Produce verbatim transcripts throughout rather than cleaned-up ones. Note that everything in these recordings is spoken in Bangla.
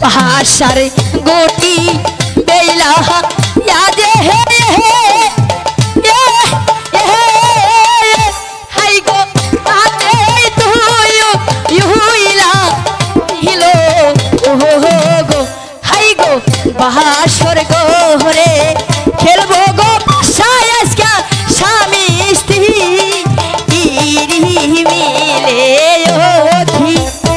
भाषार गोटी बेला याद है ये ये हाय गो आते तू यू यूला हिलो ओहो गो हाय गो भाषार गो रे खेलबो गो सायस क्या स्वामी स्त्री इरी मिले ओथी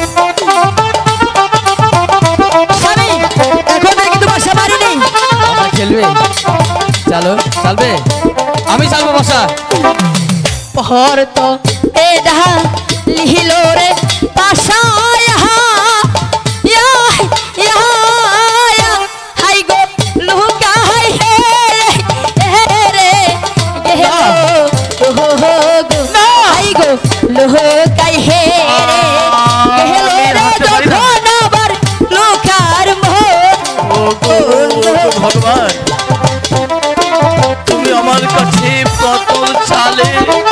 चलो चलबे आमी चलबो बसा पहर तो एडा लिहिलो रे पासा यहाँ या या या हाय गो लुका हाय हे रे गेलो हो हो गो हाय गो लुका हे रे गेलो रे तो घनबर लुकार मो भगवान আমার কাছে পতল চালে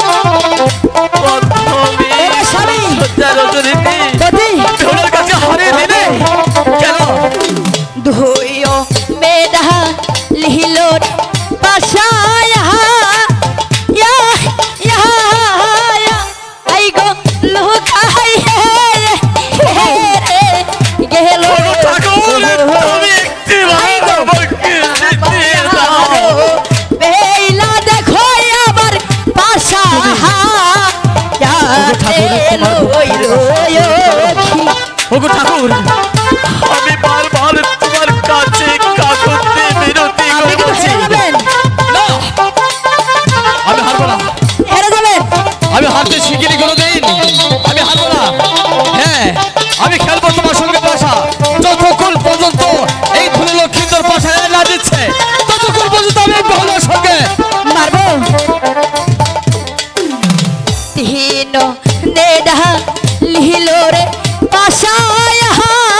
প্রথমে রজনীতে ওনার কাছে হারিয়ে দিলে কেন ধুইও মেডা লিহিলো পাশায়া ইয়া ইয়া আই গো লুকাই হে রে গেলো তুমি একটি ভালো বলকে ওগো ঠাকুর আমি বারবার তোমার কাছে কাকুতে বিরতি করছি না আমি হারবো না হেরে যাবে আমি হারতে শিখিনি কোনোদিন আমি হারবো না হ্যাঁ আমি খেলবো তোমার সঙ্গে পাশা যতক্ষণ পর্যন্ত এই ধুলো লক্ষ্মীন্দর পাশায় না দিচ্ছে ততক্ষণ পর্যন্ত আমি ভালোর সঙ্গে মারবো তিন নেডা লিহিলো রে পাশা यहाँ